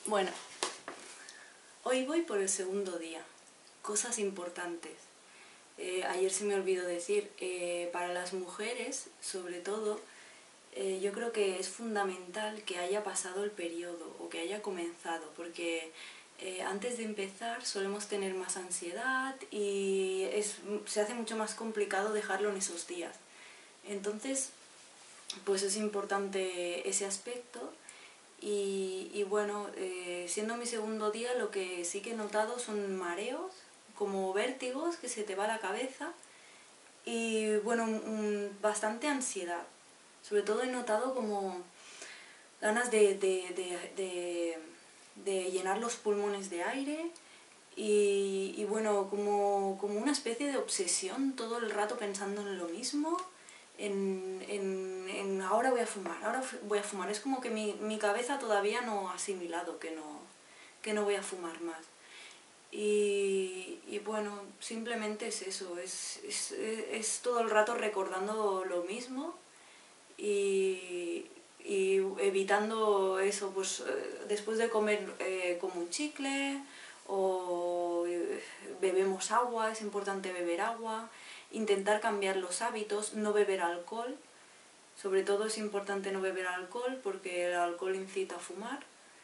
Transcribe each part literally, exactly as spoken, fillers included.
Bueno, hoy voy por el segundo día. Cosas importantes. Eh, ayer se me olvidó decir, eh, para las mujeres, sobre todo, eh, yo creo que es fundamental que haya pasado el periodo o que haya comenzado, porque eh, antes de empezar solemos tener más ansiedad y es, se hace mucho más complicado dejarlo en esos días. Entonces, pues es importante ese aspecto. Y, y bueno, eh, siendo mi segundo día, lo que sí que he notado son mareos, como vértigos, que se te va la cabeza, y bueno, un, bastante ansiedad. Sobre todo he notado como ganas de, de, de, de, de llenar los pulmones de aire y, y bueno, como, como una especie de obsesión todo el rato pensando en lo mismo. En, en, en ahora voy a fumar, ahora voy a fumar. Es como que mi, mi cabeza todavía no ha asimilado que no, que no voy a fumar más. Y, y bueno, simplemente es eso, es, es, es todo el rato recordando lo mismo y, y evitando eso, pues después de comer eh, como un chicle o eh, bebemos agua, es importante beber agua, intentar cambiar los hábitos, no beber alcohol, sobre todo es importante no beber alcohol porque el alcohol incita a fumar,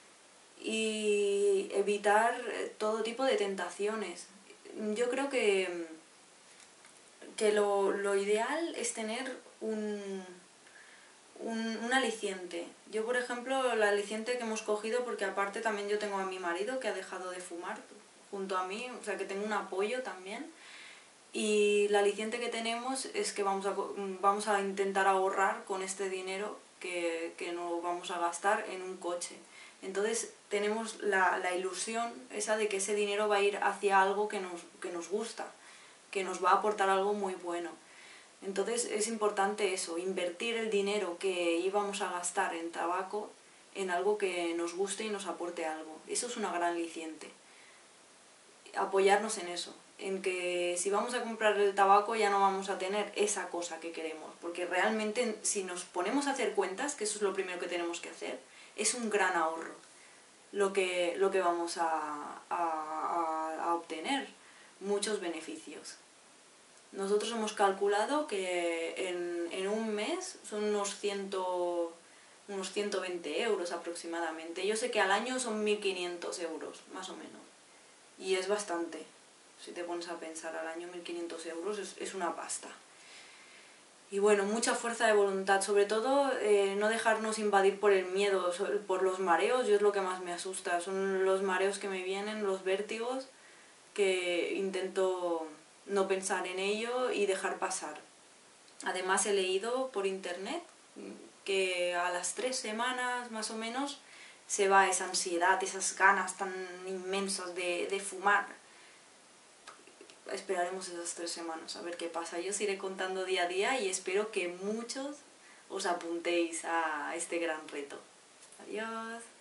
y evitar todo tipo de tentaciones. Yo creo que, que lo, lo ideal es tener un, un, un aliciente. Yo, por ejemplo, el aliciente que hemos cogido, porque aparte también yo tengo a mi marido que ha dejado de fumar junto a mí, o sea que tengo un apoyo también. Y el aliciente que tenemos es que vamos a, vamos a intentar ahorrar con este dinero que, que no vamos a gastar en un coche. Entonces tenemos la, la ilusión esa de que ese dinero va a ir hacia algo que nos, que nos gusta, que nos va a aportar algo muy bueno. Entonces es importante eso, invertir el dinero que íbamos a gastar en tabaco en algo que nos guste y nos aporte algo. Eso es una gran aliciente. Apoyarnos en eso, en que si vamos a comprar el tabaco ya no vamos a tener esa cosa que queremos, porque realmente si nos ponemos a hacer cuentas, que eso es lo primero que tenemos que hacer, es un gran ahorro lo que, lo que vamos a, a, a obtener, muchos beneficios. Nosotros hemos calculado que en, en un mes son unos, cien, unos ciento veinte euros aproximadamente. Yo sé que al año son mil quinientos euros, más o menos. Y es bastante. Si te pones a pensar, al año mil quinientos euros es, es una pasta. Y bueno, mucha fuerza de voluntad. Sobre todo, eh, no dejarnos invadir por el miedo, por los mareos. Yo es lo que más me asusta. Son los mareos que me vienen, los vértigos, que intento no pensar en ello y dejar pasar. Además he leído por internet que a las tres semanas más o menos se va esa ansiedad, esas ganas tan inmensas de, de fumar. Esperaremos esas tres semanas a ver qué pasa. Yo os iré contando día a día y espero que muchos os apuntéis a este gran reto. Adiós.